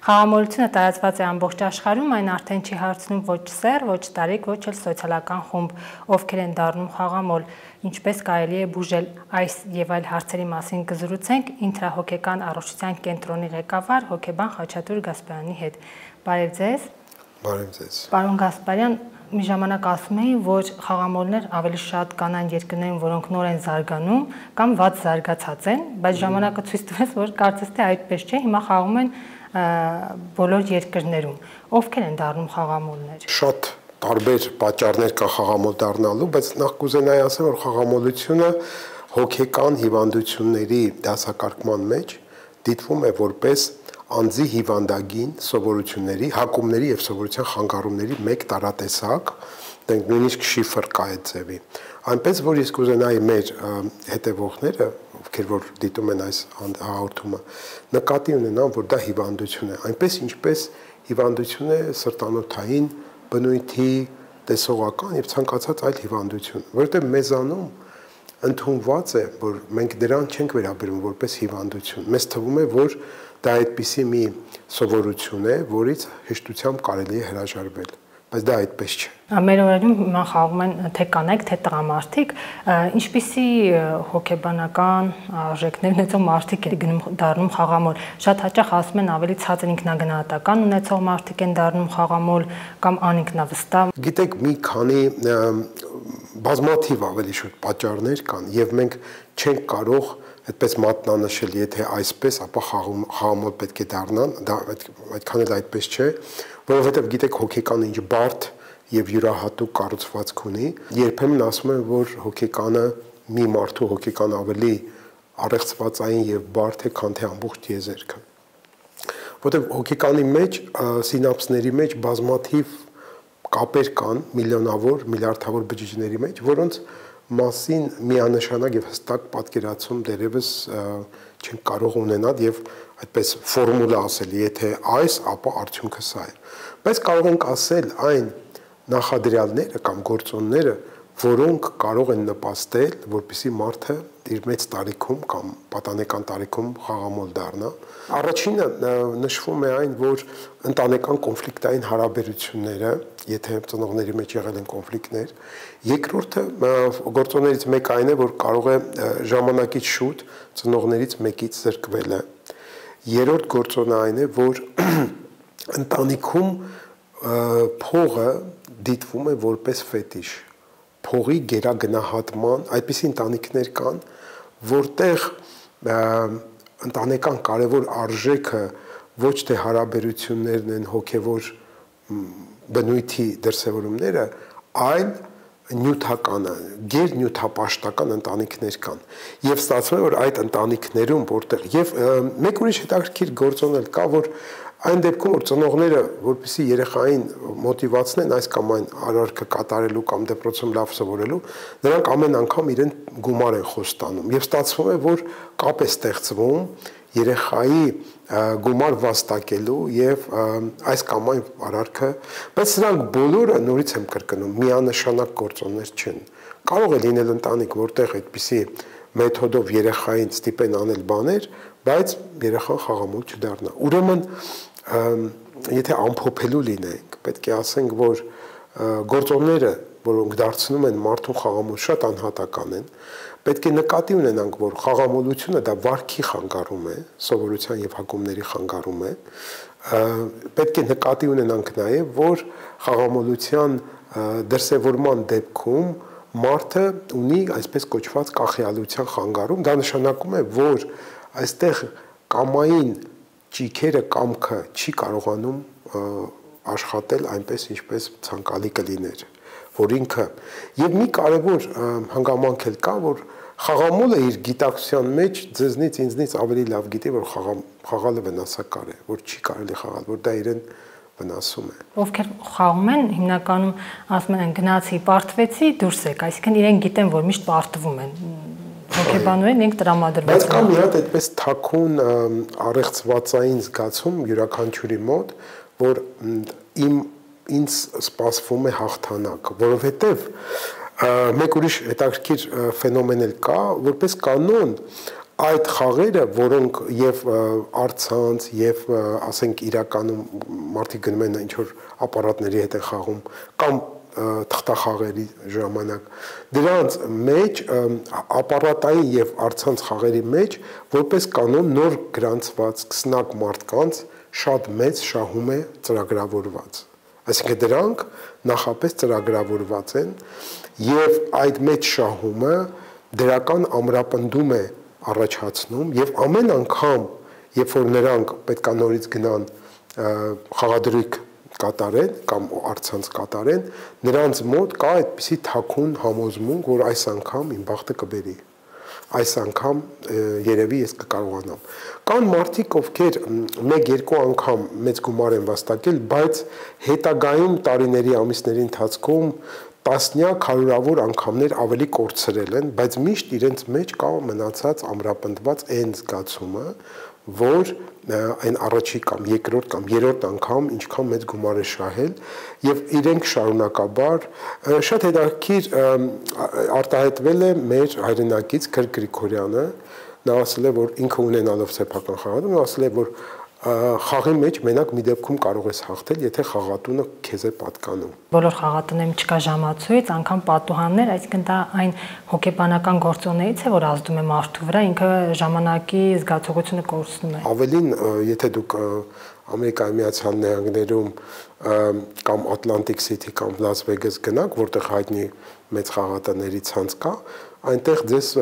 Խաղամոլությունը տարածված է ամբողջ աշխարհում, այն արդեն չի հարցնում ոչ սեռ, ոչ տարիք, ոչ էլ սոցիալական խումբ, ովքեր են դառնում խաղամոլ, ինչպես կարելի է բուժել այս եւ այլ հարցերի մասին կզրուցենք ինտրահոգեկան առողջության կենտրոնի ղեկավար հոգեբան Խաչատուր Գասպարյանի հետ։ Բարև ձեզ։ Բարև ձեզ։ Պարոն Գասպարյան, մի ժամանակ ասում էին, որ խաղամոլներ ավելի շատ կան այն երկրներում, որոնք նոր են զարգանում կամ վատ զարգացած են, բայց ժամանակը ցույց տվեց, որ կարծես թե այդպես չէ, հիմա խաղում են բոլոր երկրներում, ովքեր են դառնում խաղամոլներ։ Շատ տարբեր պատճառներ կա խաղամոլ դառնալու, բայց նախ կուզենայի ասեմ, որ խաղամոլությունը հոգեկան հիվանդությունների դասակարգման մեջ դիտվում է որպես անձի հիվանդագին սովորությունների, հակումների եւ սովորության խանգարումների մեկ տարատեսակ, դենք նույնիսկ շիֆր կա այդ ձևի։ Այնպես որ ես կուզենայի մեր հետևողները, ովքեր որ դիտում են այս հաղորդումը, նկատի ունենան, որ դա հիվանդություն է, այնպես ինչպես հիվանդություն է սրտանոթային, բնույթի, տեսողական եւ ցանկացած այլ հիվանդություն, որովհետեւ մեզանում ընդունված է, որ մենք դրան չենք վերաբերում որպես հիվանդություն։ Մեզ թվում է, որ դա այդպիսի մի սովորություն է, որից հեշտությամբ կարելի է հրաժարվել, բայց դա այդպես չէ։ Մեր օրերում հիմա խաղում են թե կանայք, թե տղամարդիկ, ինչպիսի հոգեբանական արժեքներ ունեցող մարդիկ են դառնում խաղամոլ։ Շատ հաճախ ասում են ավելի ցածր ինքնագնահատական ունեցող մարդիկ են դառնում խաղամոլ կամ անինքնավստահ։ Գիտեք, մի քանի բազմաթիվ ավելի շուտ պատճառներ կան եւ մենք չենք կարող այդպես մատնանշել, եթե այսպես, ապա խաղամոլ պետք է դառնան, դա այդքան էլ այդպես չէ, որովհետեւ գիտեք հոգեկանը ինչ բարդ եւ յուրահատուկ կառուցվածք ունի, երբեմն ասում են, որ հոգեկանը մի մարդու հոգեկան ավելի առեղծվածային եւ բարդ է, քան թե ամբողջ եզերքը։ Որտեղ հոգեկանի մեջ, սինապսների մեջ բազմաթիվ կապեր կան, միլիոնավոր, միլիարդավոր բջիջների մեջ, որոնց մասին միանշանակ եւ հստակ պատկերացում դերևս չենք կարող ունենալ եւ այդպես ֆորմուլա ասել, եթե այս, ապա արդյունքը սա է։ Բայց կարող ենք ասել այն նախադրյալները կամ գործոնները, որոնք կարող են նպաստել, որպեսզի մարդը իր մեծ տարիքում կամ պատանեկան տարիքում խաղամոլ դառնա։ Առաջինը նշվում է այն, որ ընտանեկան կոնֆլիկտային հարաբերությունները, եթե ծնողների մեջ եղել են կոնֆլիկտներ, երկրորդը գործոններից մեկը այն է, որ կարող է ժամանակից շուտ ծնողներից մեկից զրկվելը։ Երրորդ գործոնը այն է, որ ընտանիքում փողը դիտվում է որպես ֆետիշ, փողի գերագնահատման, այդպիսի ընտանիքներ կան, որտեղ ընտանեկան կարևոր արժեքը ոչ թե հարաբերություններն են, հոգևոր բնույթի դրսևորումները, այլ նյութականը, գերնյութապաշտական ընտանիքներ կան։ Եվ ստացվում է, որ այդ ընտանիքներում, որտեղ եւ մեկ ուրիշ հետաքրքիր գործոն էլ կա, որ այն դեպքում, որ ծնողները, որպեսզի երեխային մոտիվացնեն այս կամ այն արարքը կատարելու կամ դպրոցում լավ սովորելու, նրանք ամեն անգամ իրեն գումար են խոստանում։ Եվ ստացվում է, որ կապ է ստեղծվում երեխայի գումար վաստակելու եւ այս կամ այն արարքը, բայց սրանք բոլորը նորից եմ կրկնում, միանշանակ գործոններ չեն։ Կարող է լինել ընտանիք, որտեղ այդպիսի մեթոդով երեխային ստիպեն անել բաներ, բայց երեխան խաղամոլ չդառնա։ Ուրեմն եթե ամփոփելու լինենք, պետք է ասենք, որ գործոնները, որոնք դարձնում են մարդուն խաղամոլ, շատ անհատական են, պետք է նկատի ունենանք, որ խաղամոլությունը դա վարքի խանգարում է, սովորության եւ հակումների խանգարում է, պետք է նկատի ունենանք նաեւ, որ խաղամոլության դրսևորման դեպքում մարդը ունի այսպես կոչված կախյալության խանգարում, դա նշանակում է, որ այստեղ կամային ճիքերը կամքը չի կարողանում աշխատել այնպես, ինչպես ցանկալի կլիներ, որ ինքը եւ մի կարեւոր հանգամանք էլ կա, որ խաղամոլը իր գիտակցության մեջ ձեզնից ինձնից ավելի լավ գիտի, որ խաղալը վնասակար է, որ չի կարելի խաղալ, որ դա իրեն վնասում է։ Ովքեր խաղում են, հիմնականում ասում են գնացի, պարտվեցի, դուրս եք, այսինքն իրեն գիտեն, որ միշտ պարտվում են։ Հոգեբանորեն մենք տրամադրված ենք։ Բայց կա մի հատ այդպես թաքուն առեղծվածային զգացում յուրաքանչյուրի մոտ, որ ինձ սպասվում է հաղթանակ, որովհետև մեկ ուրիշ հետաքրքիր ֆենոմեն էլ կա, որպես կանոն այդ խաղերը, որոնք եւ արցանց եւ ասենք իրականում մարդիկ գնում են ինչ որ ապարատների հետ են խաղում կամ թղթախաղերի ժամանակ դրանց մեջ ապարատային եւ արցանց խաղերի մեջ որպես կանոն նոր գրանցված 20 մարդկանց շատ մեծ շահում է ծրագրավորված այսինքն դրանք նախապես ծրագրավորված են եւ այդ մեծ շահումը դրական ամրապնդում է առաջացնում եւ ամեն անգամ երբ որ նրանք պետք է նորից գնան խաղադրույք կատարեն կամ արցանց կատարեն նրանց մոտ կա այդպիսի թաքուն համոզմունք որ այս անգամ իմ բախտը կբերի այս անգամ երևի ես կկարողանամ կան մարդիկ ովքեր 1-2 անգամ մեծ գումար են վաստակել բայց հետագայում տարիների ամիսների ընթացքում տասնյակ հարյուրավոր անգամներ ավելի կորցրել են, բայց միշտ իրենց մեջ կա մնացած ամրապնդված այն զգացումը, որ այն առաջի կամ երկրորդ կամ երրորդ անգամ ինչքան մեծ գումար է շահել եւ իրենք շարունակաբար շատ հետաքրքիր արտահայտվել է մեր հայրենակից Գրիգոր Գրիգորյանը, նա ասել է, որ ինքը ունենալով սեփական խաղատուն, ասել է, որ խաղի մեջ մենակ մի դեպքում կարող ես հաղթել, եթե խաղատունը քեզ է պատկանում։ Բոլոր խաղատուներում չկա ժամացույց, անգամ պատուհաններ, այսինքն դա այն հոգեբանական գործոններից է, որ ազդում է մարդու վրա, ինքը ժամանակի զգացողությունը կորցնում է։ Ավելին, եթե դուք Ամերիկայի Միացյալ Նահանգներում կամ Atlantic City կամ Las Vegas գնաք, որտեղ հայտնի մեծ խաղատաների ցանց կա, այնտեղ ձեզ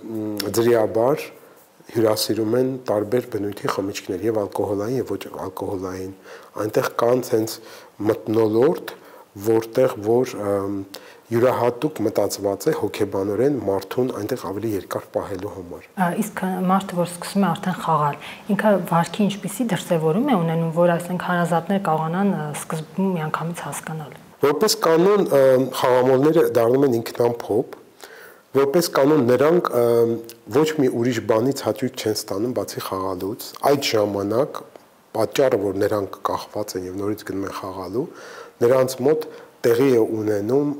ձրիաբար հյուրասիրում են տարբեր բնույթի խմիչքներ եւ ալկոհոլային եւ ոչ ալկոհոլային այնտեղ կան ցենց մթնոլորտ որտեղ որ յուրահատուկ մտածված է հոգեբանորեն մարդուն այնտեղ ավելի երկար պահելու համար իսկ մարդը որ սկսում է արդեն խաղալ ինքը վարքի ինչպիսի դրսևորում է ունենում որ այսինքն հարազատներ կարողանան սկզբում միանգամից հասկանալ որպես կանոն խաղամոլները դառնում են ինքնամփոփ որպես կանոն նրանք ոչ մի ուրիշ բանից հաճույք չեն ստանում բացի խաղալուց այդ ժամանակ պատճառը որ նրանք կախված են եւ նորից գնում են խաղալու նրանց մոտ տեղի է ունենում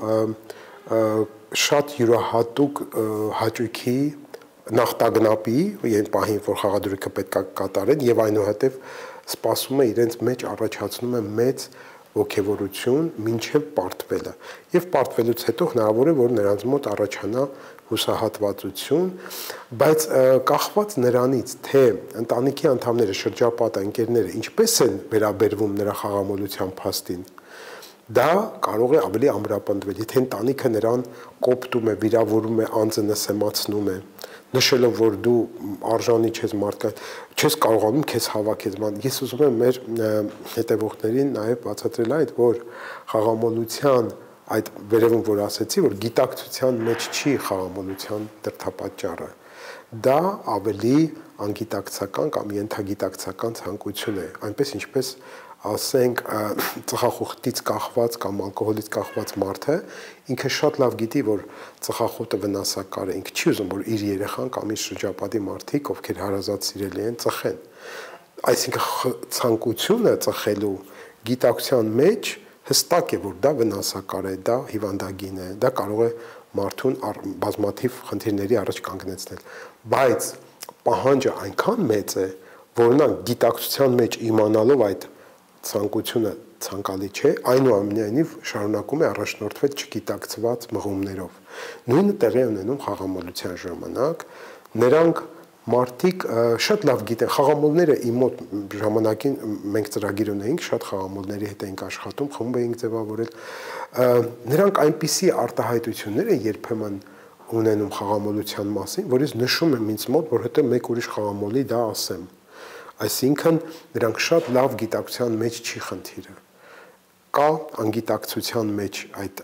շատ յուրահատուկ հաճույքի նախտագնապի այն պահին որ խաղադրույքը պետք է կատարեն եւ այնուհետեւ սպասում է իրենց մեջ առաջացնում է մեծ ոգևորություն մինչև պարտվելը եւ պարտվելուց հետո հնարավոր է որ նրանց մոտ առաջանա հուսահատվածություն բայց կախված նրանից թե ընտանիքի անդամները շրջապատը ընկերները ինչպես են վերաբերվում նրա խաղամոլության փաստին դա կարող է ավելի ամրապնդվել եթե ընտանիքը նրան կոպտում է վիրավորում է անձը նսեմացնում է նշելով որ դու արժանի չես մարդկային չես կարողանում քեզ հավաքել ես ուզում եմ մեր հետևողներին նաև բացատրել այդ որ խաղամոլության այդ վերևում որ ասեցի որ գիտակցության մեջ չի խաղամոլության դրդապատճառը դա ավելի անգիտակցական կամ ենթագիտակցական ցանկություն է այնպես ինչպես ասենք ծխախոտից կախված կամ ալկոհոլից կախված մարդը ինքը շատ լավ գիտի որ ծխախոտը վնասակար է ինքը չի ուզում որ իր երեխան կամ իր շրջապատի մարդիկ ովքեր հարազատ սիրելի են ծխեն այսինքն ցանկությունը ծխելու գիտակցության մեջ հստակ է որ դա վնասակար է դա հիվանդագին է դա կարող է մարդուն բազմաթիվ խնդիրների առաջ կանգնեցնել բայց պահանջը այնքան մեծ է որ նա գիտակցության մեջ իմանալով այդ ցանկությունը ցանկալի չէ այնուամենայնիվ շարունակում է առաջնորդվել չգիտակցված մղումներով նույնը տեղի ունենում խաղամոլության ժամանակ նրանք մարդիկ շատ լավ գիտեն խաղամոլները իմ մոտ ժամանակին մենք ծրագիր ունեինք շատ խաղամոլների հետ էինք աշխատում խմբ էինք ձևավորել նրանք այնպիսի արտահայտություններ են երբեմն ունենում խաղամոլության մասին որ ես նշում եմ ինձ մոտ որ հետո մեկ ուրիշ խաղամոլի դա ասեմ այսինքն նրանք շատ լավ գիտակցության մեջ չի խնդիրը կա անգիտակցության մեջ այդ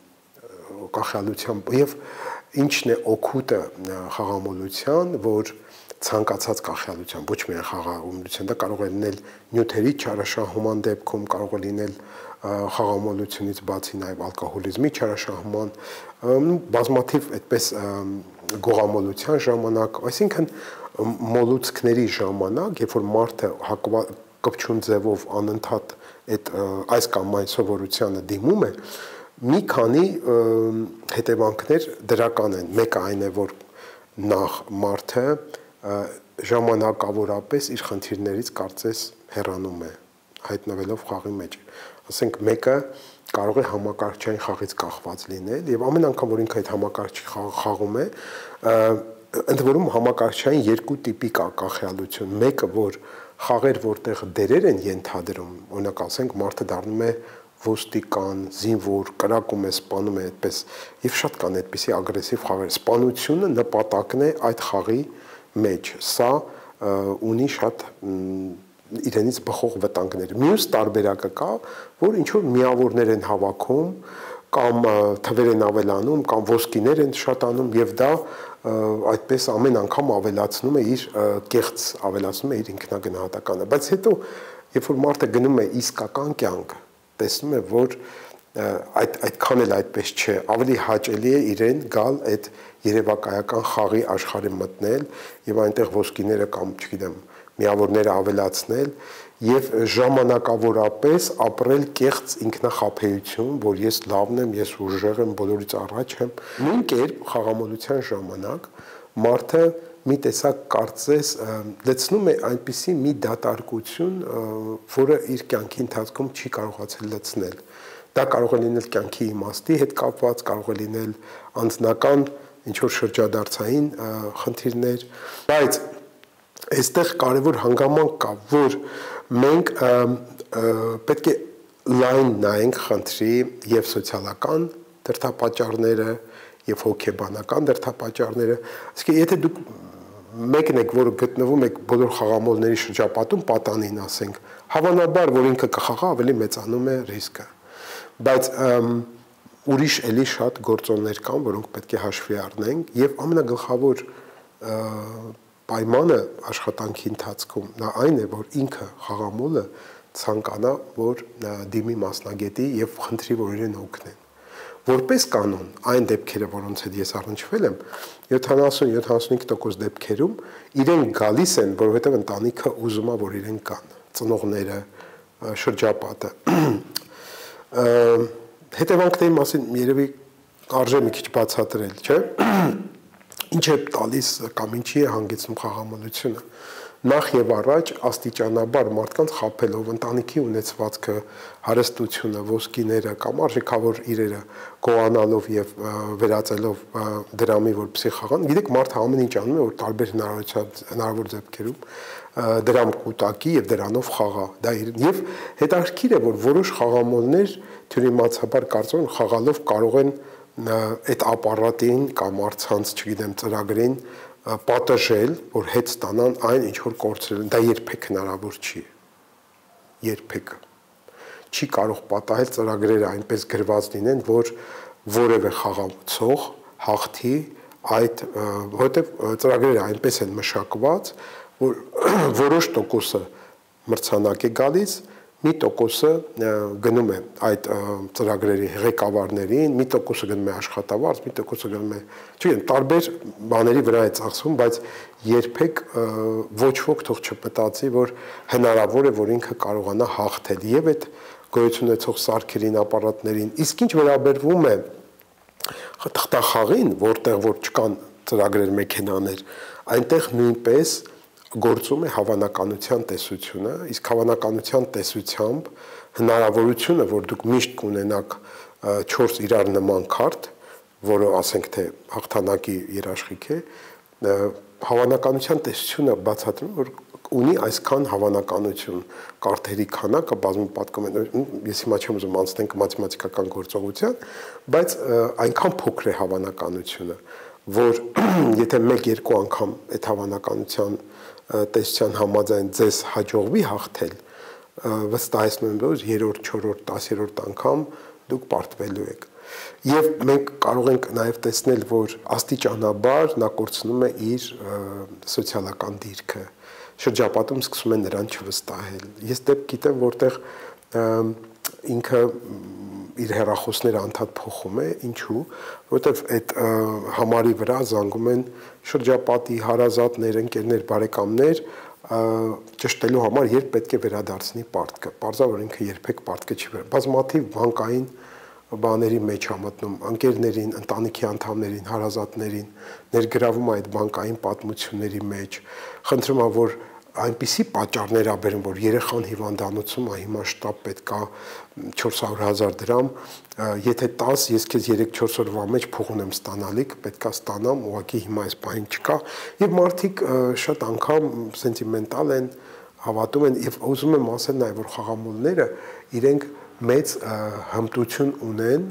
կախյալության եւ ինչն է օգուտը խաղամոլության որ ցանկացած կախյալության ոչ միայն խաղամոլության դա կարող է լինել նյութերի չարաշահման դեպքում կարող է լինել խաղամոլությունից բացի նաեւ ալկոհոլիզմի չարաշահման բազմաթիվ այդպես գողամոլության ժամանակ այսինքն մոլուցքների ժամանակ, երբ որ մարդը կպչուն ձևով անընդհատ այս կամ այն սովորությանը դիմում է, մի քանի հետևանքներ դրական են։ Մեկը այն է, որ նախ մարդը ժամանակավորապես իր խնդիրներից կարծես հեռանում է, հայտնվելով խաղի մեջ։ Ասենք մեկը կարող է համակարգչային խաղից կախված լինել եւ ամեն անգամ որ ինքը այդ համակարգչի խաղում է, ընդ որում համակարգչային երկու տիպի կա կախյալություն։ Մեկը որ խաղեր որտեղ դերեր են ենթադրում, օրինակ ասենք մարդը դառնում է ոստիկան, զինվոր, կրակում է, սպանում է, այդպես եւ շատ կան այդպիսի ագրեսիվ խաղեր։ Սպանությունը նպատակն է այդ խաղի մեջ։ Սա ունի շատ իրենից բխող վտանգներ։ Մյուս տարբերակը կա, որ ինչ որ միավորներ են հավաքում կամ թվեր են ավելանում կամ ոսկիներ են շատանում եւ դա այդպես ամեն անգամ ավելացնում է իր կեղծ ավելացնում է իր ինքնագնահատականը, բայց հետո երբ որ մարդը գնում է իսկական կյանք, տեսնում է որ այդքան էլ այդպես չէ, ավելի հաճելի է իրեն գալ այդ երևակայական խաղի աշխարհը մտնել եւ այնտեղ ոսկիները կամ չգիտեմ միավորները ավելացնել եւ ժամանակավորապես ապրել կեղծ ինքնախաբեություն, որ ես լավն եմ, ես ուժեղ եմ, բոլորից առաջ եմ։ Նույն կերպ խաղամոլության ժամանակ մարդը մի տեսակ կարծես լցնում է այնպիսի մի դատարկություն, որը իր կյանքի ընթացքում չի կարողացել լցնել։ Դա կարող է լինել կյանքի իմաստի հետ կապված, կարող է լինել անձնական ինչ որ շրջադարձային խնդիրներ, բայց այստեղ կարևոր հանգամանք կա, որ մենք պետք է լայն նայենք խնդրի եւ սոցիալական դրդապատճառները եւ հոգեբանական դրդապատճառները։ Իսկ եթե դուք մեկն եք, որը գտնվում եք բոլոր խաղամոլների շրջապատում, պատանին ասենք, հավանաբար որ ինքը կխաղա ավելի մեծանում է ռիսկը։ Բայց ուրիշ էլի շատ գործոններ կան, որոնք պետք է հաշվի առնենք եւ ամենագլխավոր պայմանը աշխատանքի ընթացքում նա այն է, որ ինքը խաղամոլը ցանկանա, որ դիմի մասնագետի եւ խնդրի, որ իրեն օգնեն։ Որպես կանոն, այն դեպքերը, որոնց հետ ես առնչվել եմ, 70-75% դեպքերում իրեն գալիս են, որովհետեւ ընտանիքը ուզում է, որ իրեն կան, ծնողները, շրջապատը։ Հետևանքների մասին երևի արժե մի քիչ բացատրել, չէ՞։ Ինչ է տալիս կամ ինչի է հանգեցնում խաղամոլությունը։ Նախ եւ առաջ աստիճանաբար մարդկանց խաբելով ընտանիքի ունեցվածքը, հարստությունը, ոսկիները կամ արժեքավոր իրերը գոհանալով եւ վերածելով դրամի, որպեսզի խաղան։ Գիտեք, մարդը ամեն ինչ անում է, որ տարբեր հնարավոր դեպքերում դրամ կուտակի եւ դրանով խաղա։ Դա եւ հետաքրքիր է, որ որոշ խաղամոլներ թյուրիմացաբար կարծում են խաղալով կարող են այդ ապարատին կամ արցանց, չգիտեմ, ծրագրին պատժել, որ հետ ստանան այն, ինչ որ կորցրել են, դա երբեք հնարավոր չի։ Երբեք չի կարող պատահել ծրագրերը այնպես գրված լինեն, որ որևէ խաղացող հաղթի այդ, որովհետև ծրագրերը այնպես են մշակված, որ որոշ տոկոսը մրցանակ է գալիս, մի տոկոսը գնում է այդ ծրագրերի ղեկավարներին, մի տոկոսը գնում է աշխատավարձ, մի տոկոսը գնում է, չգիտեմ, տարբեր բաների վրա է ծախսվում, բայց երբեք ոչ ոք թող չմտածի, որ հնարավոր է, որ ինքը կարողանա հաղթել եւ այդ գոյություն ունեցող սարքերին, ապարատներին։ Իսկ ինչ վերաբերվում է թղթախաղին, որտեղ որ չկան ծրագրեր, մեքենաներ, այնտեղ նույնպես գործում է հավանականության տեսությունը, իսկ հավանականության տեսությամբ հնարավորությունը, որ դուք միշտ կունենաք 4 իրար նման քարտ, որը ասենք թե հաղթանակի երաշխիք է, հավանականության տեսությունը բացատրում, որ ունի այսքան հավանականություն, կարթերի քանակը բազմում պատկում են, ես հիմա չեմ ուզում անցնենք մաթեմատիկական գործողության, բայց այնքան փոքր է հավանականությունը, որ եթե 1-2 անգամ այդ հավանականության տեսության համաձայն ձեզ հաջողվի հաղթել, վստահեցնում եմ, որ 3-րդ, 4-րդ, 10-րդ անգամ դուք պարտվելու եք։ Եվ մենք կարող ենք նաև տեսնել, որ աստիճանաբար նա կորցնում է իր սոցիալական դիրքը, շրջապատում սկսում է նրան չվստահել։ Ես դեպք գիտեմ, որտեղ ինքը իր հեռախոսները անդադ փոխում է, ինչու, որովհետև այդ համարի վրա զանգում են շրջապատի հարազատներ, ընկերներ, բարեկամներ, ճշտելու համար երբ պետք է վերադարձնի պարտքը։ Պարզա որ ինքը երբեք պարտքը չի վերա։ Բազմաթիվ բանկային բաների մեջ համատնում, ընկերներին, ընտանիքի անդամներին, հարազատներին, ներգրավում այդ բանկային պատմությունների մեջ, խնդրում եմ, որ այնպիսի պատճառներ աբերում, որ երեխան հիվանդանոցում է, հիմա շտապ պետք է 400,000 դրամ, եթե 10, ես քեզ 3-4 օրվա մեջ փող ունեմ ստանալիք, պետք է ստանամ, ուղղակի հիմա այս բան չկա, եւ մարդիկ շատ անգամ սենտիմենտալ են, հավատում են եւ ուզում եմ ասել նաեւ, որ խաղամոլները իրենք մեծ հմտություն ունեն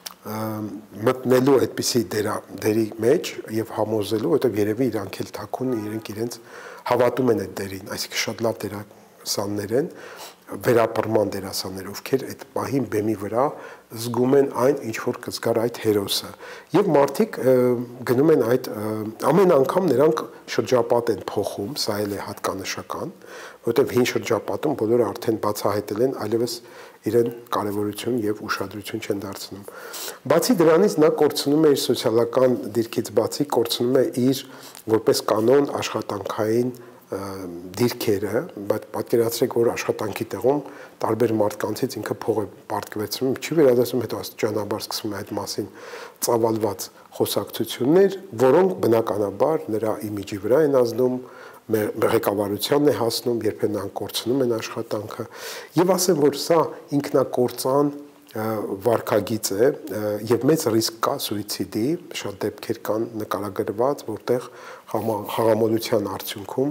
մտնելու այդպիսի դերի մեջ եւ համոզելու, որովհետեւ երևի իրանք էլ թակուն իրենք իրենց հավատում են այդ դերին, այսինքն շատ լավ դերասաններ են, վերապրման դերասաններ, ովքեր այդ պահին բեմի վրա զգում են այն, ինչ որ կզգար այդ հերոսը։ Եվ մարդիկ գնում են այդ ամեն անգամ նրանք շրջապատ են փոխում, սա էլ է հատկանշական, որովհետև հին շրջապատում բոլորը արդեն բացահայտել են, այլևս իրեն կարևորություն եւ ուշադրություն չեն դարձնում։ Բացի դրանից նա կորցնում է իր սոցիալական դիրքից բացի կորցնում է իր որպես կանոն աշխատանքային դիրքերը, բայց պատկերացրեք, որ աշխատանքի տեղում տարբեր մարդկանցից ինքը փող է պարտկվեցնում, չի վերադասում, հետո աստիճանաբար սկսվում է այդ մասին ծավալված խոսակցություններ, որոնք բնականաբար նրա իմիջի վրա են ազդում, ղեկավարությանն է հասնում, երբեմն նրանք կորցնում են աշխատանքը, եւ ասեմ, որ սա ինքնակործան վարքագիծ է եւ մեծ ռիսկ կա սուիցիդի, շատ դեպքեր կան նկարագրված, որտեղ խաղամոլության արդյունքում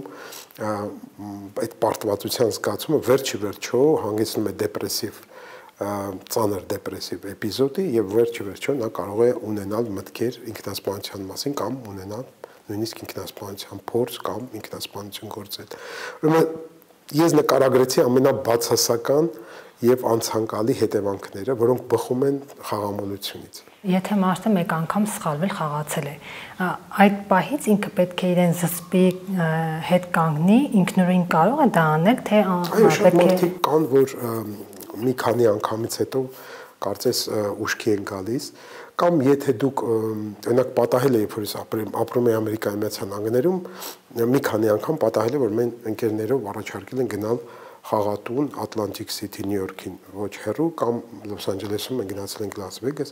այդ պարտվածության զգացումը վերջի վերջո հանգեցնում է դեպրեսիվ ծանր դեպրեսիվ էպիզոդի եւ վերջի վերջո նա կարող է ունենալ մտքեր ինքնասպանության մասին կամ ունենալ նույնիսկ ինքնասպանության փորձ կամ ինքնասպանություն գործել։ Ուրեմն ես նկարագրեցի ամենաբացասական եւ անցանկալի հետևանքները, որոնք բխում են խաղամոլությունից։ Եթե մարդը մեկ անգամ սխալվել խաղացել է, այդ պահից ինքը պետք է իրեն զսպի, հետ կանգնի, ինքնուրույն կարող է դա անել, թե պետք է մարդիկ կան, որ մի քանի անգամից հետո կարծես ուշքի են գալիս, կամ եթե դուք օրինակ պատահել եք, որ ես ապրում եմ Ամերիկայի Միացյալ Նահանգներում, մի քանի անգամ պատահել է, որ մենք ընկերներով առաջարկել են գնալ խաղատուն Atlantic City, New York-ին, ոչ հեռու, կամ Լոս Անջելեսում ենք գնացել ենք Las Vegas։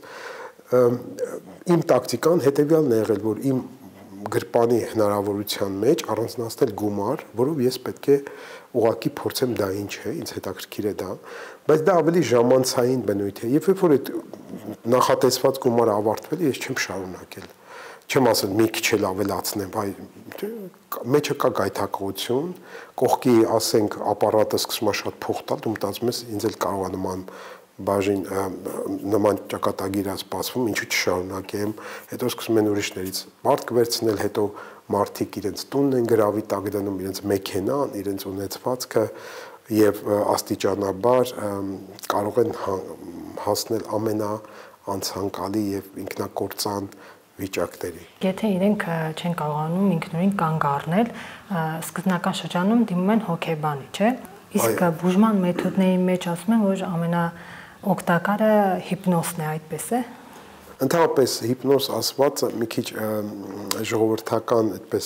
Իմ տակտիկան հետեւյալն է եղել, որ իմ գրպանի հնարավորության մեջ առանձնացնել գումար, որով ես պետք է ուղակի փորձեմ դա ինչ է, ինձ հետաքրքիր է դա, բայց դա ավելի ժամանցային բնույթ է, եւ երբ որ այդ նախատեսված գումարը ավարտվել է, ես չեմ շարունակել։ Չեմ ասել մի քիչ էլ ավելացնեմ, այ մեջը կա գայթակղություն, կողքի ասենք ապարատը սկսում է շատ փող տալ, դու մտածում ես ինձ էլ կարող է նման բաժին նման ճակատագիր ասպասվում, ինչու չշարունակեմ, հետո սկսում են ուրիշներից մարդ վերցնել, հետո մարդիկ իրենց տունն են գրավի տակ դնում, իրենց մեքենան, իրենց ունեցվածքը եւ աստիճանաբար կարող են հասնել ամենաանցանկալի եւ ինքնակործան վիճակների։ Եթե իրենք չեն կարողանում ինքնուրույն կանգ առնել, սկզբնական շրջանում դիմում են հոգեբանի, չէ՞։ Իսկ բուժման մեթոդների մեջ ասում են, որ ամենաօգտակարը հիպնոզն է, այդպես է։ Ընդհանրապես հիպնոզ ասվածը մի քիչ ժողովրդական այդպես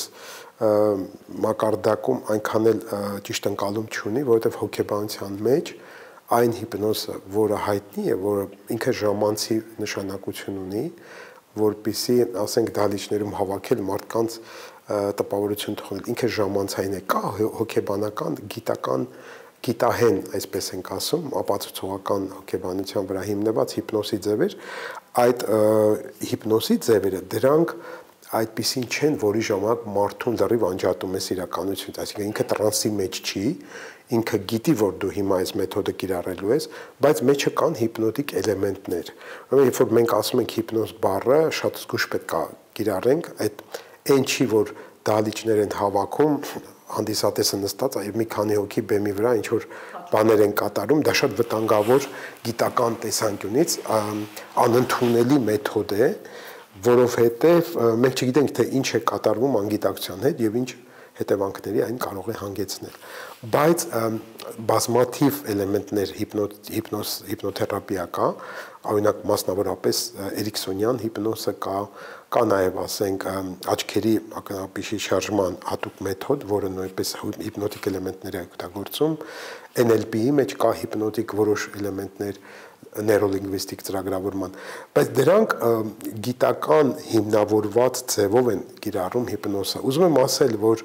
մակարդակում այնքան էլ ճիշտ ընկալում չունի, որովհետև հոգեբանության մեջ այն հիպնոզը, որը հայտնի է, որը ինքը ժամանցի նշանակություն ունի, որպիսի, ասենք, դահլիճներում հավաքել մարդկանց տպավորություն թողնել, ինքը ժամանցային է, կա հոգեբանական, գիտահեն, այսպես ենք ասում, ապացուցողական հոգեբանության վրա հիմնված հիպնոսի ձևեր, այդ հիպնոսի ձևերը, դրանք այդպիսին չեն, որի ժամանակ մարդուն լրիվ անջատում ես իրականությունից, այսինքն ինքը տրանսի մեջ չի, ինքը գիտի, որ դու հիմա այս մեթոդը կիրառելու ես, բայց մեջը կան հիպնոտիկ էլեմենտներ։ Ուրեմն երբ որ մենք ասում ենք հիպնոզ բառը, շատ զգուշ պետք է կիրառենք, այդ այն չի, որ դահլիճներ են հավաքում, հանդիսատեսը նստած եւ մի քանի հոգի բեմի վրա ինչ որ բաներ են կատարում, դա շատ վտանգավոր գիտական տեսանկյունից անընդունելի մեթոդ է, որովհետեւ մենք չգիտենք թե ինչ է կատարվում անգիտակցության հետ եւ ինչ հետևանքների այն կարող է հանգեցնել։ Բայց բազմաթիվ էլեմենտներ հիպնոթերապիա կա, օրինակ մասնավորապես էրիկսոնյան հիպնոզը կա նաև ասենք աչքերի ակնապիշի շարժման հատուկ մեթոդ, որը նույնպես հիպնոտիկ էլեմենտներ է օգտագործում, NLP-ի մեջ կա հիպնոտիկ որոշ էլեմենտներ, նեյրոլինգվիստիկ ծրագրավորման, բայց դրանք գիտական հիմնավորված ձևով են կիրառում հիպնոզը։ Ուզում եմ ասել, որ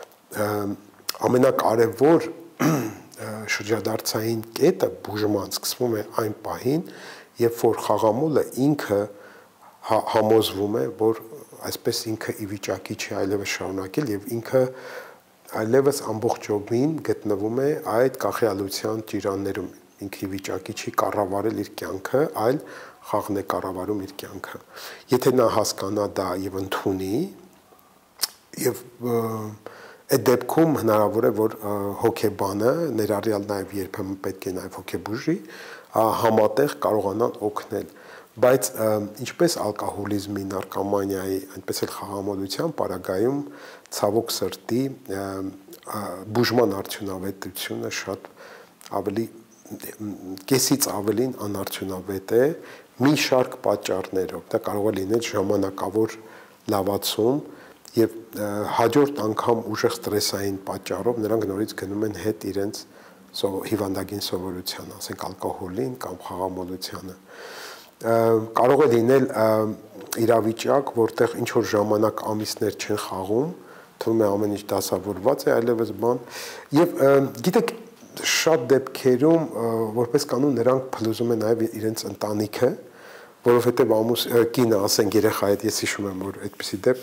ամենակարևոր շրջադարձային կետը բուժման սկսվում է այն պահին, երբ որ խաղամոլը ինքը համոզվում է, որ այսպես ինքը ի վիճակի չի այլևս շարունակել եւ ինքը այլևս ամբողջովին գտնվում է այդ կախյալության ճիրաններում, ինքը ի վիճակի չի կառավարել իր կյանքը, այլ խաղն է կառավարում իր կյանքը։ Եթե նա հասկանա դա եւ ընդունի, եւ այդ դեպքում հնարավոր է, որ հոգեբանը, ներառյալ նաեւ երբեմն պետք է նաեւ հոգեբուժի, համատեղ կարողանան օգնել, բայց ինչպես ալկոհոլիզմի, նարկոմանիայի, այնպես էլ խաղամոլության պարագայում ցավոք սրտի բուժման արդյունավետությունը շատ ավելի կեսից ավելին անարդյունավետ է մի շարք պատճառներով։ Դա կարող է լինել ժամանակավոր լավացում եւ հաջորդ անգամ ուժեղ ստրեսային պատճառով նրանք նորից գնում են հետ իրենց հիվանդագին սովորության, ասենք ալկոհոլին կամ խաղամոլությանը։ Կարող է լինել իրավիճակ, որտեղ ինչ որ ժամանակ ամիսներ չեն խաղում, թվում է ամեն ինչ դասավորված է, այլևս բան, եւ գիտեք, շատ դեպքերում որպես կանոն նրանք փլուզում են նաեւ իրենց ընտանիքը, որովհետեւ կինը, ասենք, երեխայի հետ ես հիշում եմ, որ այդպիսի դեպք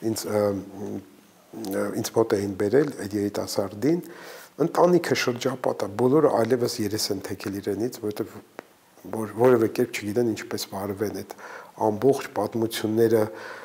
ինձ մոտ էին բերել այդ երիտասարդին, ընտանիքը շրջապատը բոլորը այլևս երես են թեքել իրենից, որովհետեւ որևէ կերպ չգիտեն ինչպես վարվեն այդ ամբողջ պատմությունները,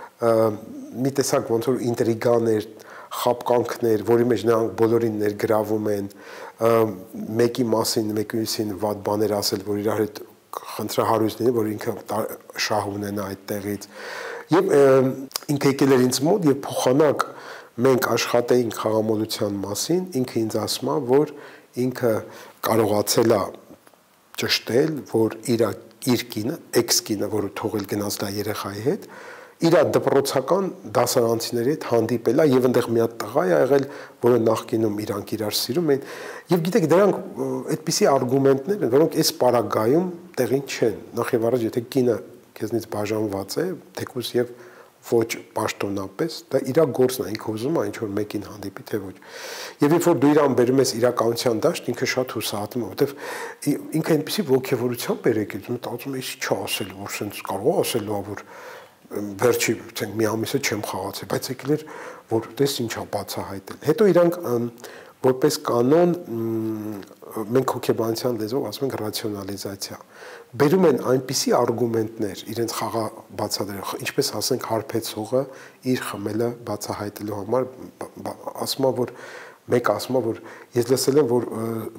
մի տեսակ ոնց որ ինտրիգաներ, խապկանքներ, որի մեջ նրանք բոլորին ներգրավում են, մեկի մասին մեկուսին վատ բաներ ասել, որ իրար հետ խնդրահարույց լինի, որ ինքը շահ ունենա այդտեղից։ Եվ ինքը եկել էր ինձ մոտ եւ փոխանակ մենք աշխատեինք խաղամոլության մասին, ինքը ինձ ասում է, որ ինքը կարողացել է ճշտել, որ իր կինը, էքս-կինը, որը թողել գնաց դա երեխայի հետ, իր դպրոցական դասարանցիների հետ հանդիպել է եւ այնտեղ մի հատ տղա է եղել, որը նախկինում իրանք իրար սիրում են։ Եվ գիտեք, դրանք այդպիսի արգումենտներ են, որոնք այս պարագայում տեղին չեն։ Նախ եւ առաջ, եթե կինը քեզնից բաժանված է, թեկուզ եւ ոչ պաշտոնապես, դա իր գործն է, ինքը ուզում է ինչ որ մեկին հանդիպի, թե ոչ։ Եվ երբ որ դու իրան բերում ես իրականության դաշտ, ինքը շատ հուսահատում է, որովհետեւ ինքը այնպեսի ոգևորությամբ էր եկել, ու մտածում է, ինչ ասել, որ sense կարող է ասել, որ վերջի, ցենք մի ամիսը չեմ խաղացել, բայց եկել էր, որ տես ինչա բացահայտել։ Հետո իրանք որպես կանոն մենք հոգեբանության լեզվով ասում ենք ռացիոնալիզացիա։ Բերում են այնպիսի արգումենտներ իրենց խաղա բացատրելու, ինչպես ասենք հարբեցողը իր խմելը բացահայտելու համար ասում է, որ մեկ ասում է, որ ես լսել եմ, որ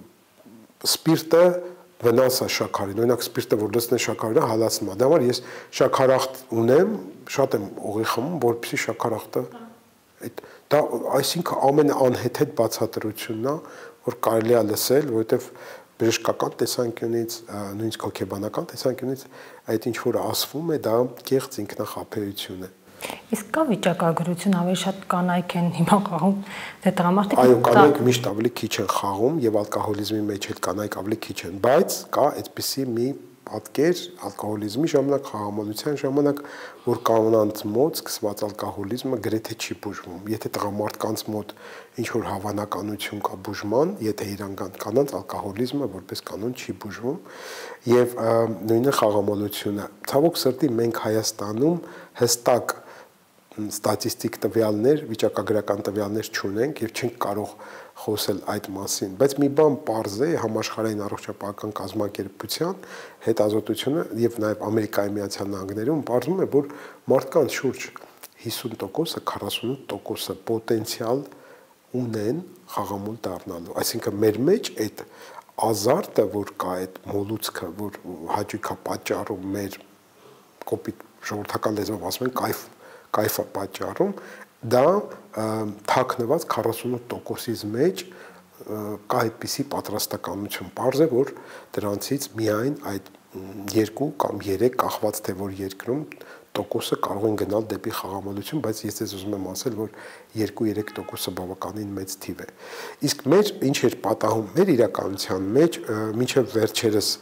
սպիրտը վնաս է շաքարին, օրինակ սպիրտը որ լցնես շաքարին հալածում է, դա համար ես շաքարախտ ունեմ, շատ եմ օղի խմում, որպեսզի շաքարախտը դա այսինքն ամենաանհեթեթ բացատրությունն է, որ կարելի է լսել, որովհետև բժշկական տեսանկյունից, նույնիսկ հոգեբանական տեսանկյունից այդ ինչ որ ասվում է, դա կեղծ ինքնախաբեություն է։ Իսկ կա վիճակագրություն, ավելի շատ կանայք են հիմա խաղում, թե տղամարդիկ։ Այո, կանայք միշտ ավելի քիչ են խաղում եւ ալկոհոլիզմի մեջ էլ կանայք ավելի քիչ են, բայց կա այդպիսի մի պատկեր ալկոհոլիզմի ժամանակ, խաղամոլության ժամանակ, որ կանանց մոտ սկսված ալկոհոլիզմը գրեթե չի բուժվում։ Եթե տղամարդկանց մոտ ինչ որ հավանականություն կա բուժման, եթե իրանք կանանց ալկոհոլիզմը որպես կանոն չի բուժվում, եւ նույնը խաղամոլությունը։ Ցավոք սրտի մենք Հայաստանում հստակ ստատիստիկ տվյալներ, վիճակագրական տվյալներ չունենք եւ չենք կարող խոսել այդ մասին, բայց մի բան պարզ է համաշխարհային առողջապահական կազմակերպության հետազոտությունը եւ նաեւ Ամերիկայի Միացյալ Նահանգներում պարզվում է, որ մարդկանց շուրջ 50%-ը, 48%-ը պոտենցիալ ունեն խաղամոլ դառնալու, այսինքն մեր մեջ այդ ազարտը, որ կա, այդ մոլուցքը, որ հաճույք է պատճառում մեր կոպիտ ժողովրդական լեզվով ասում են կայֆը պատճառում, դա թաքնված 48%-ից մեջ կա այդպիսի պատրաստականություն։ Պարզ է, որ դրանցից միայն այդ 2 կամ 3 կախված թե որ երկրում տոկոսը կարող են գնալ դեպի խաղամոլություն, բայց ես ձեզ ուզում եմ ասել, որ 2-3%-ը բավականին մեծ թիվ է։ Իսկ մեր ինչ էր պատահում մեր իրականության մեջ, մինչև վերջերս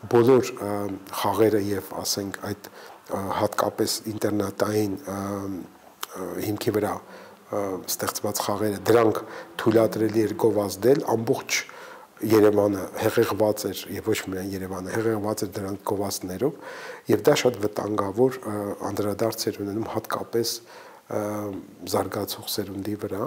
բոլոր խաղերը եւ ասենք այդ հատկապես ինտերնետային հիմքի վրա ստեղծված խաղերը դրանք թույլատրելի էր գովազդել ամբողջ Երևանը հեղեղված էր եւ ոչ միայն Երևանը հեղեղված էր դրանք գովազդներով եւ դա շատ վտանգավոր անդրադարձ էր ունենում հատկապես զարգացող սերունդի վրա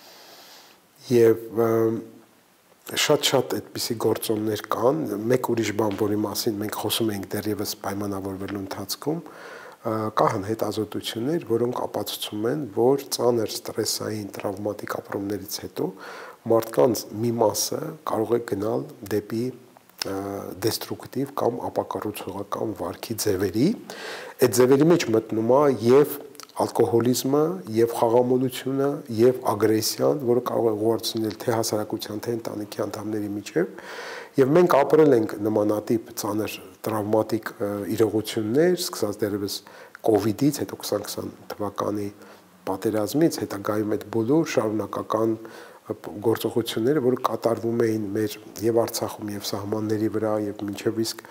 եւ շատ այդպիսի գործոններ կան մեկ ուրիշ բան որի մասին մենք խոսում ենք դեռևս պայմանավորվելու ընթացքում կա հետազոտություններ որոնք ապացուցում են որ ծանր ստրեսային տրավմատիկ ապրումներից հետո մարդկանց մի մասը կարող է գնալ դեպի դեստրուկտիվ կամ ապակառուցողական վարքի ձևերի այդ ձևերի մեջ մտնում է եւ ալկոհոլիզմը եւ խաղամոլությունը եւ ագրեսիան, որը կարող է ուղղորդել թե հասարակության, թե ընտանիքի անդամների միջև, եւ մենք ապրել ենք նմանատիպ ծանր տրավմատիկ իրողություններ, սկսած դեռևս COVID-ից, հետո 2020 թվականի պատերազմից, հետագայում այդ բոլոր շարունակական գործողությունները, որը կատարվում էին մեր եւ Արցախում եւ սահմանների վրա եւ մինչեւ իսկ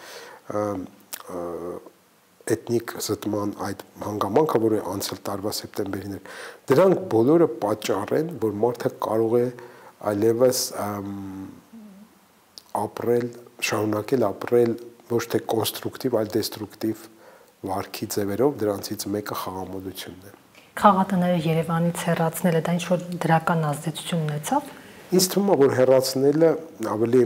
էթնիկ զտման այդ հանգամանքը, որը անցյալ տարվա սեպտեմբերին էր, դրանք բոլորը պատճառ են, որ մարդը կարող է այլևս ապրել, շարունակել ապրել ոչ թե կոնստրուկտիվ, այլ դեստրուկտիվ վարքի ձևերով, դրանցից մեկը խաղամոլությունն է։ Խաղատները Երևանից հեռացնելը դա ինչ-որ դրական ազդեցություն ունեցավ։ Ինձ թվում է, որ հեռացնելը ավելի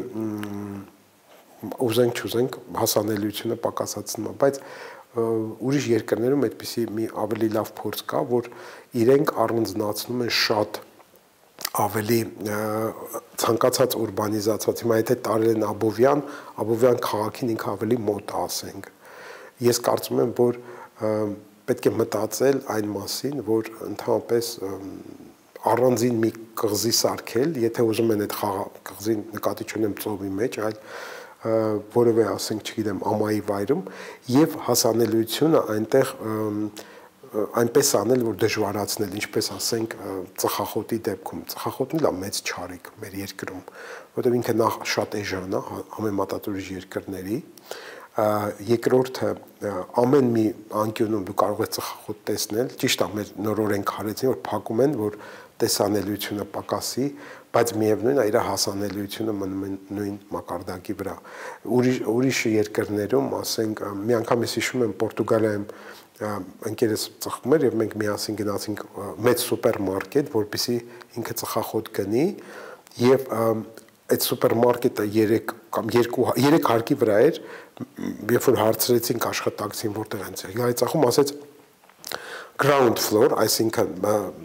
ուզենք հասանելիությունը պակասացնում է, բայց ուրիշ երկրներում այդպիսի մի ավելի լավ փորձ կա, որ իրենք առանձնացնում են շատ ավելի ցանկացած ուրբանիզացված։ Հիմա եթե տարել են Աբովյան քաղաքին ինքը ավելի մոտ է, ասենք։ Ես կարծում եմ, որ պետք է մտածել այն մասին, որ ընդհանրապես առանձին մի կղզի սարքել, եթե ուզում են այդ կղզին նկատի չունեմ ծովի մեջ, այլ որևէ, ասենք, չգիտեմ, ամայի վայրում եւ հասանելիությունը այնտեղ այնպես անել, որ դժվարացնել, ինչպես ասենք, ծխախոտի դեպքում։ Ծխախոտն էլ է մեծ չարիք մեր երկրում, որտեղ ինքը նախ շատ էժան է համեմատատուրիչ երկրների, երկրորդը ամեն մի անկյունում դու կարող ես ծխախոտ տեսնել, ճիշտ է, մեր նորորեն քարեցին, որ փակում են, որ տեսանելիությունը պակասի, բայց միևնույն է իր հասանելիությունը մնում է նույն մակարդակի վրա։ Ուրիշ երկրներում, ասենք, մի անգամ ես հիշում եմ Պորտուգալիայում ընկերս ծխում էր եւ մենք միասին գնացինք մեծ սուպերմարկետ, որպեսզի ինքը ծխախոտ գնի եւ այդ սուպերմարկետը 3 կամ 3 հարկի վրա էր, երբ որ հարցրեցինք աշխատակցին որտեղ են ծախում, այ ծախում ասեց ground floor, այսինքն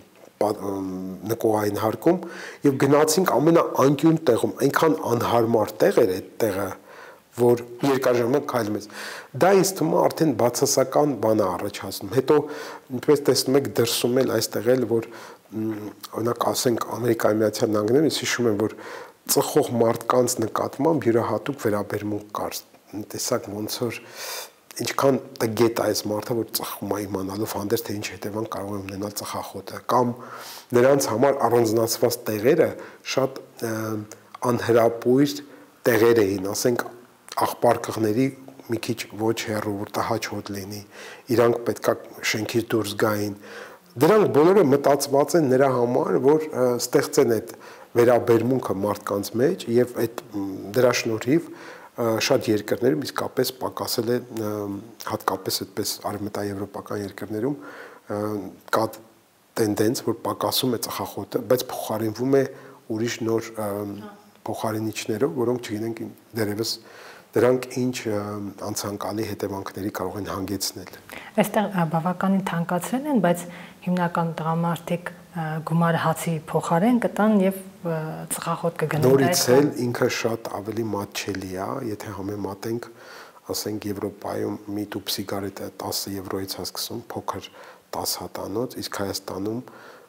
նկուղային հարկում եւ գնացինք ամենաանկյուն տեղում, այնքան անհարմար տեղ էր այդ տեղը, որ երկար ժամանակ քայլում ես։ Դա ինձ թվում է արդեն բացասական բան է առաջացնում։ Հետո ինչպես տեսնում եք դրսում էլ այստեղ էլ որ օրինակ ասենք Ամերիկայի Միացյալ Նահանգներում ես հիշում եմ որ ծխող մարդկանց նկատմամբ յուրահատուկ վերաբերմունք կար։ Տեսակ ոնց որ ինչքան տգետ է այս մարդը որ ծխում է իմանալով հանդերձ թե ինչ հետևանք կարող է ունենալ ծխախոտը կամ նրանց համար առանձնացված տեղերը շատ անհրապույր տեղեր էին, ասենք աղբարկղների մի քիչ ոչ հեռու որ տհաճ հոտ լինի, իրանք պետքա շենքից դուրս գային։ Դրանք բոլորը մտածված են նրա համար, որ ստեղծեն այդ վերաբերմունքը մարդկանց մեջ եւ այդ դրա շնորհիվ շատ երկրներում իսկապես պակասել է հատկապես այդպես արևմտաեվրոպական երկրներում կա տենդենց որ պակասում է ծխախոտը, բայց փոխարինվում է ուրիշ նոր փոխարինիչներով, որոնք չգիտենք դեռևս դրանք ինչ անցանկալի հետևանքների կարող են հանգեցնել։ Այստեղ բավականին թանկացրել են, բայց հիմնական տղամարդիկ գումարը հացի փոխարեն կտան եւ ծխախոտ կգնեն։ Նորից էլ ինքը շատ ավելի մատչելի է, եթե համեմատենք, ասենք Եվրոպայում մի տուփ սիգարետը 10 եվրոից է սկսում, փոքր 10 հատանոց, իսկ Հայաստանում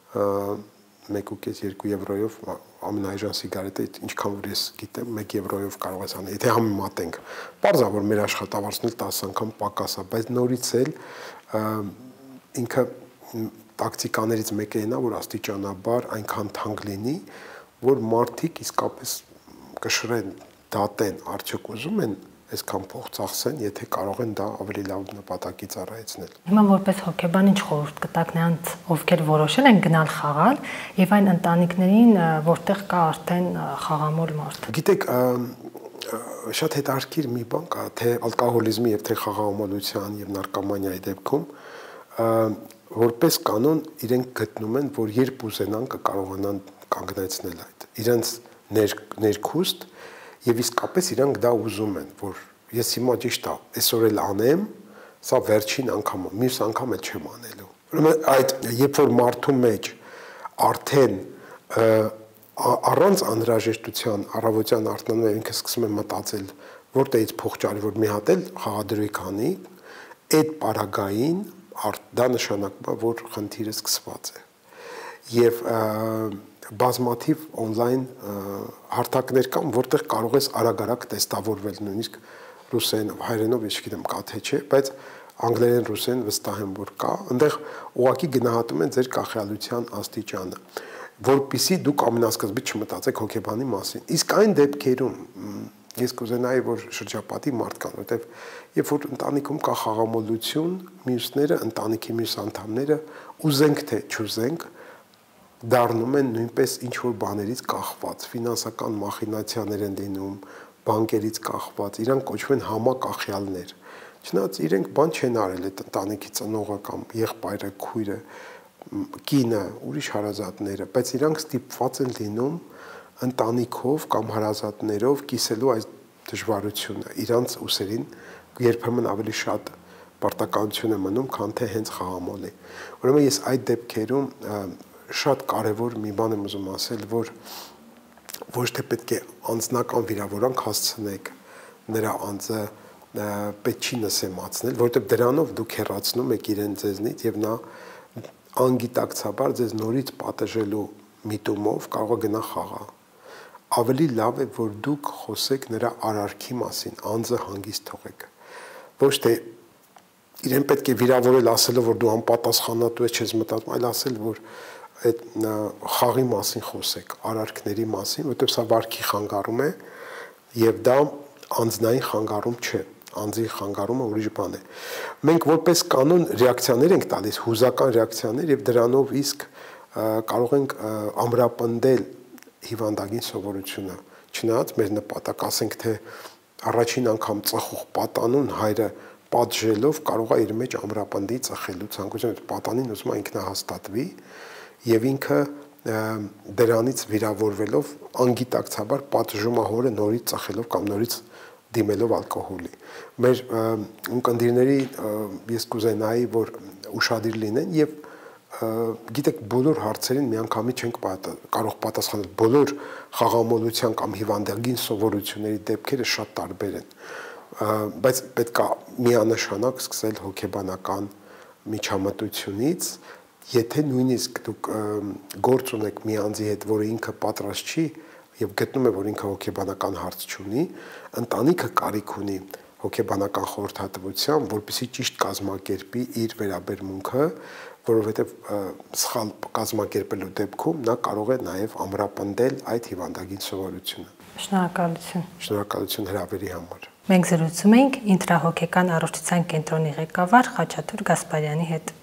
1.5-2 եվրոյով ամենաէժան սիգարետը, ինչքան որ ես գիտեմ, 1 եվրոյով կարող ես անել, եթե համեմատենք։ Պարզ է, որ մեր աշխատավարձն էլ 10 անգամ պակաս է, բայց նորից էլ ինքը տակտիկաներից մեկը այն է, որ աստիճանաբար այնքան թանկ լինի, որ մարդիկ իսկապես կշռեն, դատեն, արդյոք ուզում են այսքան փող ծախսեն, եթե կարող են դա ավելի լավ նպատակի ծառայեցնել։ Հիմա որպես հոգեբան ինչ խորհուրդ կտաք նրանց, ովքեր որոշել են գնալ խաղալ, եւ այն ընտանիքներին, որտեղ կա արդեն խաղամոլ մարդ։ Գիտեք, շատ հետաքրքիր մի բան կա, թե ալկոհոլիզմի եւ թե խաղաղամոլության եւ նարկոմանիայի դեպքում որպես կանոն իրենք գտնում են, որ երբ ուզենան կկարողանան կանգնեցնել այդ իրենց ներքուստ եւ իսկապես իրանք դա ուզում են, որ ես հիմա ճիշտ է, այսօր էլ անեմ, սա վերջին անգամը, մյուս անգամ էլ չեմ անելու։ Ուրեմն այդ երբ որ մարդու մեջ արդեն առանց անհրաժեշտության առավոտյան արթնանում եւ ինքը սկսում է մտածել, որտեղից փող ճարի, որ մի հատ էլ խաղադրույք անի, այդ պարագային դա նշանակում է, որ խնդիրը սկսված է։ Եվ բազմաթիվ on-line հարթակներ կան, որտեղ կարող ես արագ-արագ տեստավորվել, նույնիսկ ռուսերենով, հայերենով, ես չգիտեմ, կա թե չէ, բայց անգլերեն, ռուսերեն վստահ եմ, որ կա, այնտեղ ուղղակի գնահատում են ձեր կախյալության աստիճանը, որpիսի դուք ամենասկզբից չմտածեք հոգեբանի մասին։ Իսկ այն դեպքերում ես կուզենայի, որ շրջապատի մարդ կան, որտեղ երբ որ ընտանիքում կա խաղամոլություն, մյուսները, ընտանիքի մյուս անդամները ուզենք թե չուզենք, դառնում են նույնպես ինչ-որ բաներից կախված, ֆինանսական մախինացիաներ են լինում, բանկերից կախված, իրանք կոչվում են համակախյալներ։ Չնայած իրենք բան չեն արել այդ ընտանիքի ծնողը կամ եղբայրը, քույրը, կինը, ուրիշ հարազատները, բայց իրանք ստիպված են լինում ընտանիքով կամ հարազատներով կիսելու այս դժվարությունը, իրանց ուսերին երբեմն ավելի շատ պարտականություն է մնում, քան թե հենց խաղամոլի։ Ուրեմն ես այդ դեպքերում շատ կարևոր մի բան եմ ուզում ասել, որ ոչ թե պետք է անձնական վիրավորանք հասցնեք նրա անձը պետք չի նսեմացնել, որովհետև դրանով դուք հեռացնում եք իրեն ձեզնից եւ նա անգիտակցաբար ձեզ նորից պատժելու միտումով կարող է գնա խաղա։ Ավելի լավ է, որ դուք խոսեք նրա արարքի մասին, անձը հանգիստ թողեք։ Ոչ թե իրեն պետք է վիրավորել ասելով, որ դու անպատասխանատու ես, չես մտածում, այլ ասել, որ այդ խաղի մասին խոսեք, արարքների մասին, որովհետև սա վարքի խանգարում է եւ դա անձնային խանգարում չէ, անձի խանգարումը ուրիշ բան է։ Մենք որպես կանոն ռեակցիաներ ենք տալիս, հուզական ռեակցիաներ եւ դրանով իսկ կարող ենք ամրապնդել հիվանդագին սովորությունը։ Չնայած մեր նպատակ, ասենք թե առաջին անգամ ծխող պատանուն հայրը պատժելով կարող է իր մեջ ամրապնդի ծխելու ցանկությունը, պատանին ուզում է ինքնահաստատվի եւ ինքը դրանից վիրավորվելով անգիտակցաբար պատժում է հորը նորից ծխելով կամ նորից դիմելով ալկոհոլի։ Մեր ունկնդիրների ես կուզենայի, որ ուշադիր լինեն եւ գիտեք բոլոր հարցերին միանգամից չենք կարող պատասխանել, բոլոր խաղամոլության կամ հիվանդագին սովորությունների դեպքերը շատ տարբեր են, բայց պետք է միանշանակ սկսել հոգեբանական միջամտությունից, եթե նույնիսկ դուք գործ ունեք մի անձի հետ, որը ինքը պատրաստ չի եւ գտնում է, որ ինքը հոգեբանական հարց չունի, ընտանիքը կարիք ունի հոգեբանական խորհրդատվության, որպեսզի ճիշտ կազմակերպի իր վերաբերմունքը, որովհետև սխալ կազմակերպելու դեպքում նա կարող է նաև ամրապնդել այդ հիվանդագին սովորությունը։ Շնորհակալություն։ Շնորհակալություն հրավերի համար։ Մենք զրուցում ենք ինտրահոգեկան առողջության կենտրոնի ղեկավար Խաչատուր Գասպարյանի հետ։